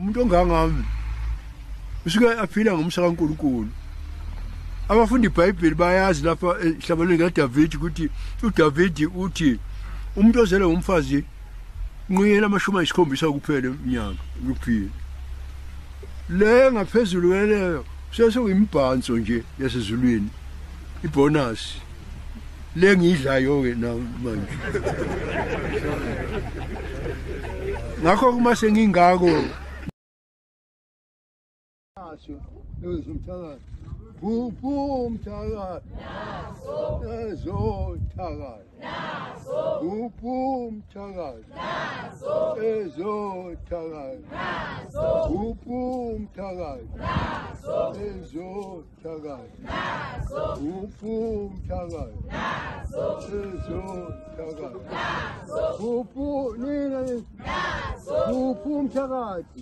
umuntu ongangami usuke aphila ngomsha kaNkulunkulu abafundi iBhayibheli bayazi lapha ehlabalweni kaDavid ukuthi uDavid uthi umuntu ozele umfazi nqiyela amashumi ayisikhombisa kuphela eminyaka kuphila le ngaphezulu kweleyo sesuyimibhanso nje yasezulwini ibonus le ngidlayo ke namanje ngakho kuma sengingako naso lozumthakazi uphumthakazi naso ezothakazi naso uphumthakazi naso ezothakazi naso uphumthakazi naso ezothakazi naso uphumthakazi naso ezothakazi naso uphunina naso uphumthakazi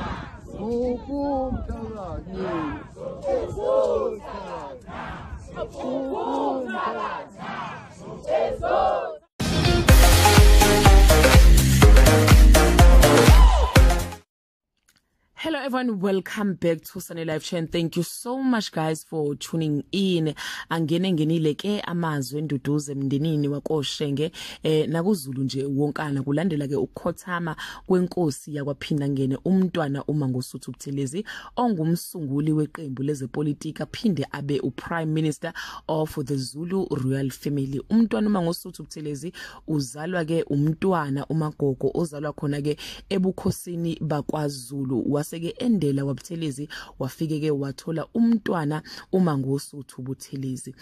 Hello everyone, welcome back to Sunday Live Chain. Thank you so much guys for tuning in. Ngenile ke amazwi enduduze emndenini wakoShenge nakuZulu nje wonkana kulandela ke ukukhothama kwenkosi yakwaphinda ngene umntwana uMangosuthu Buthelezi ongumsunguli weqembu lezepolitika phinde abe uPrime Minister of the Zulu Royal Family. Umntwana uMangosuthu Buthelezi uzalwa ke umntwana uMagogo ozalwa khona ke ebukhosini bakwaZulu waseke endela waButhelezi wafike ke wathola umntwana uMangosuthu Buthelezi.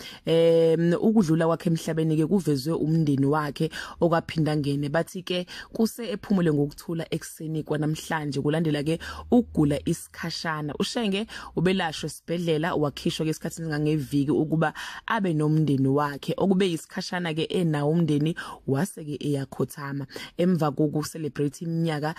Ukudlula kwakhe emhlabeni ke kuvezwe umndeni wakhe okwaphinda ngene bathi ke kuse ephumule ngokuthula ekseni kwanamhlanje kulandela ke ukugula isikhashana. uShenge ubelashwe esibhedlela wakhishwa ke isikhathi ngangeviki ukuba abe nomndeni wakhe okube isikhashana ke enawo umndeni waseke eyakhothama emva koku celebrate iminyaka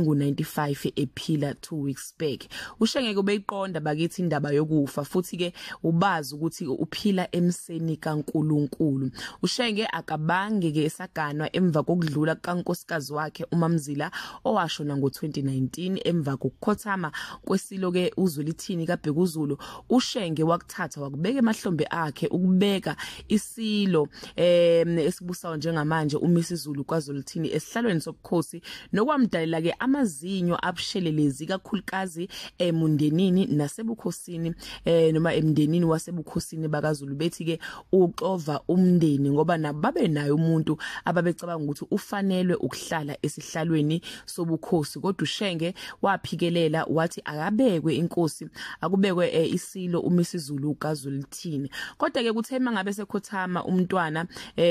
engu95 ephila 2 weeks back. uShenge kubeyiqonda bakithi indaba yokufa futhi ke ubazi ukuthi uphila emseni kaNkulunkulu. uShenge akabange ke esaganwa emva kokudlula kaNkosikazi wakhe uMamzila owashona ngo2019 emva kokukhothama kwesilo ke uZwelithini kaBhekuzulu. uShenge wakuthatha wakubeka emahlombe akhe ukubeka isilo esibusayo njengamanje uMisizulu kwaZwelithini esihlalweni sobukhosi nokwamdalela ke amazinyo abushelelezi kakhulukazi emundenini nasebukhosini noma emndenini wasebukhosini bakaZulu bethi ke uxova umndeni ngoba nababe nayo umuntu ababecabanga ukuthi ufanelwe ukuhlala esihlalweni sobukhosi. Kodwa uShenge waphikelela wathi akabekwe inkosi akubekwe isilo uMisizulu kaZwelithini. Kodwa ke kuthema ngabe sekhothama umntwana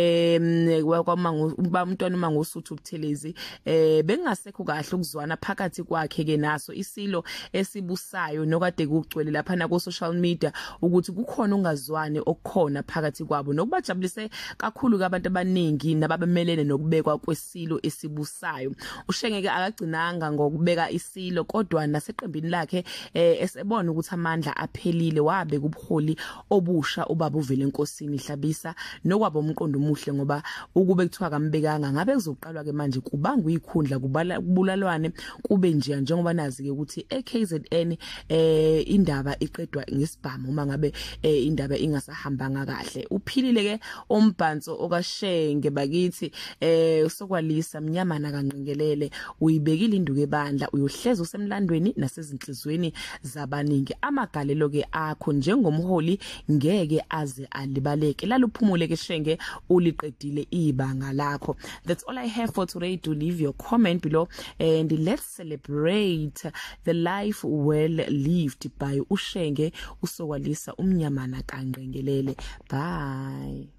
umntwana uMangosuthu Buthelezi bengasekho kahle ukuzwana phakathi kwakhe ke naso isilo esibusayo nokade kugcwele lapha na ku social media ukuthi kukhona ungazwani okukhona phakathi kwabo nokubajabulise kakhulu abantu abaningi nababemelene nokubekwa kwesilo esibusayo. uShenge ke akagcinanga ngokubeka isilo kodwa naseqembini lakhe esebona ukuthi amandla aphelile wabeka ubuholi obusha ubaba uvele enkosini Hlabisa nokwabo umqondo omuhle ngoba ukube kuthiwa kambekanga ngabe kuzoqalwa ke manje kubanga uyikhundla kubulalwane kube nje njengoba nazi ke ukuthi eKZN indaba iqedwa ngesibhamu uma ngabe indaba ingasahambanga kahle. Uphilile ke ombhanso okaShenge bakithi sokwalisa mnyamana kanqengelele uyibekile induku ebandla uyohleza usemlandweni nasezinhlizweni zabaningi. Amagalelo ke akho njengomholi ngeke aze alibaleke. Lala uphumule ke Shenge uliqedile ibanga lakho. That's all I have for today. Do leave your comment below and let's celebrate the life well lived by uShenge usokwalisa umnyamana kanqengelele. Bye.